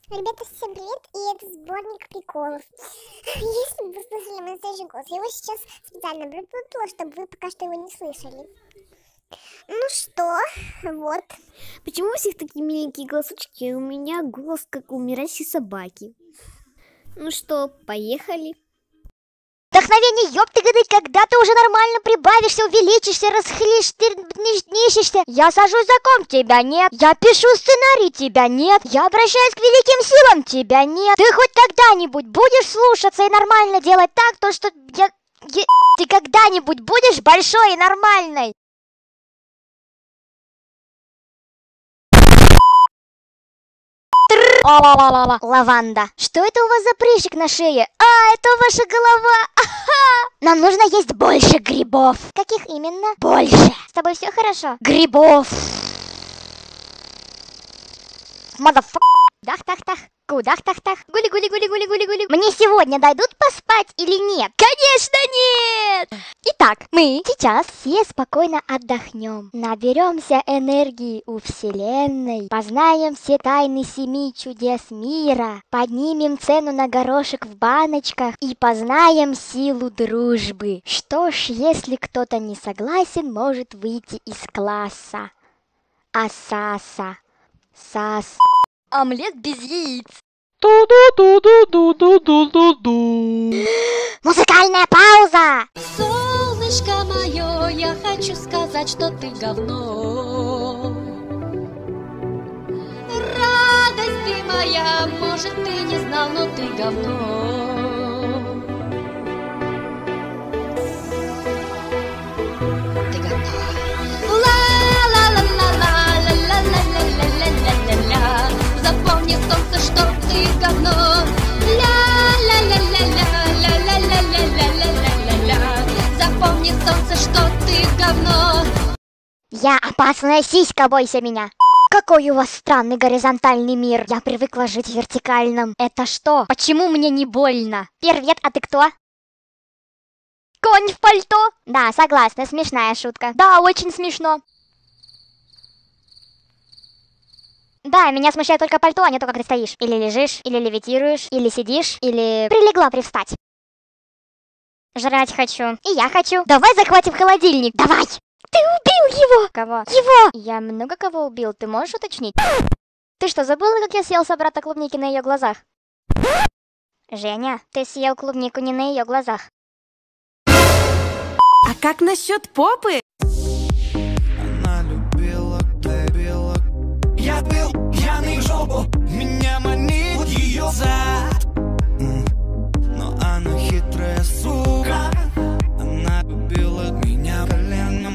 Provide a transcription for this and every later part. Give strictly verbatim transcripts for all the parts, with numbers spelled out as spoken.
Ребята, всем привет, и это сборник приколов. Если бы вы слышали мой настоящий голос, я его сейчас специально блютутила, чтобы вы пока что его не слышали. Ну что, вот. Почему у всех такие миленькие голосочки, а у меня голос как у умирающей собаки? Ну что, поехали? Вдохновение, ёпты гады, когда ты уже нормально прибавишься, увеличишься, расхлишь, ты нищишься. Я сажусь за комп, тебя нет. Я пишу сценарий, тебя нет. Я обращаюсь к великим силам, тебя нет. Ты хоть когда-нибудь будешь слушаться и нормально делать так, то что я... я... Ты когда-нибудь будешь большой и нормальной? Лаванда. Что это у вас за прыщик на шее? А, это ваша голова. Аха! Нам нужно есть больше грибов. Каких именно? Больше. С тобой все хорошо? Грибов. Мадафак. Дах-тах-тах. Кудах-тах-тах. Гули-гули-гули-гули-гули-гули. Мне сегодня дойдут поспать или нет? Конечно нет! Итак, мы сейчас все спокойно отдохнем. Наберемся энергии у Вселенной. Познаем все тайны семи чудес мира. Поднимем цену на горошек в баночках. И познаем силу дружбы. Что ж, если кто-то не согласен, может выйти из класса. Асаса. Сас. Омлет без яиц. Ту-ду-ду-ду-ду-ду-ду-ду. Музыкальная пауза. Солнышко мое, я хочу сказать, что ты говно. Радость ты моя, может ты не знал, но ты говно. Ты говно. Ла-ла-ла-ла-ла-ла-ла-ла-ла-ла-ла-ла. Запомни, солнце, что ты говно. Ля-ля-ля-ля-ля-ля-ля-ля-ля-ля-ля-ля. Запомни, солнце, что ты говно. Я опасная сиська, бойся меня. Какой у вас странный горизонтальный мир. Я привыкла жить в вертикальном. Это что? Почему мне не больно? Привет, а ты кто? Конь в пальто? Да, согласна, смешная шутка. Да, очень смешно. Да, меня смущает только пальто, а не то, как ты стоишь. Или лежишь, или левитируешь, или сидишь, или прилегла привстать. Жрать хочу. И я хочу. Давай захватим холодильник. Давай! Ты убил его! Кого? Его! Я много кого убил, ты можешь уточнить? Ты что, забыла, как я съел собрата клубники на ее глазах? Женя, ты съел клубнику не на ее глазах. А как насчет попы? Она любила, любила. Я был пьяный в жопу, меня манит ее зад. Но она хитрая сука. Она любила меня коленом.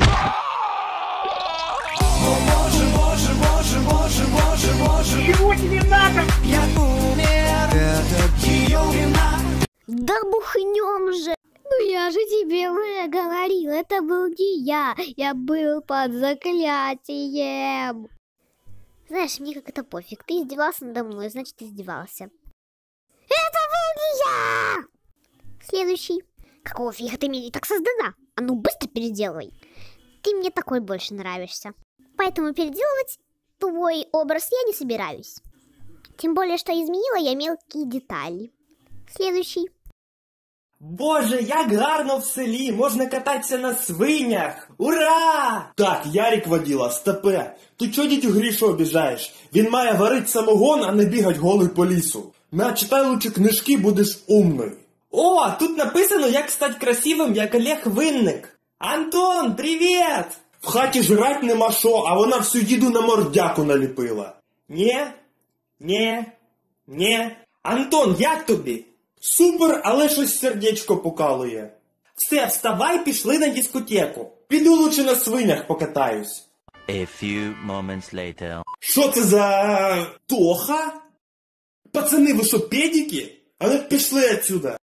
О боже, боже, боже, боже, боже, боже. Чего тебе надо? Я умер, это ее вина. Да бухнем же! Ну я же тебе уже говорил, это был не я, я был под заклятием. Знаешь, мне как это пофиг, ты издевался надо мной, значит издевался. Это был не я! Следующий. Какого фига ты мне так создана? А ну быстро переделывай. Ты мне такой больше нравишься. Поэтому переделывать твой образ я не собираюсь. Тем более, что изменила я мелкие детали. Следующий. Боже, як гарно в селі, можна кататися на свинях! Ура! Так, Ярик воділа, стопе. Ти чого дідю Грішу обіжаєш? Він має варить самогон, а не бігать голий по лісу. На, читай лучше книжки, будеш умною. О, тут написано, як стати красивим, як Олег Винник. Антон, привіт! В хаті жрать нема що, а вона всю їду на мордяку наліпила. Нє? Нє? Нє? Антон, як тобі? Супер, але щось сердечко покалує. Все, вставай, пішли на дискотеку. Піду лучше на свинях покатаюсь. A few moments later. Що це за... Тоха? Пацани, ви що, педики? А ну пішли отсюда.